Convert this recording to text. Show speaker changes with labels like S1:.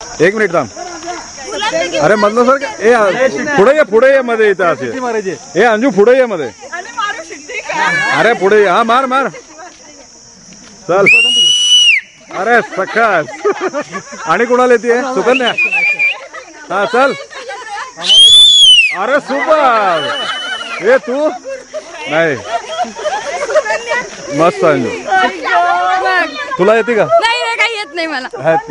S1: एक मिनिट थांब. अरे मधलं सर पुढे ये मध्ये येतं असे. हे अंजू पुढे ये मध्ये. अरे पुढे ये. हा मार मार चल. अरे सकास. आणि कुणाला येते सुकन्या. हा चल. अरे सुपर. हे तू नाही मस्त अंजू. तुला येते का?
S2: नाही काही येत नाही मला.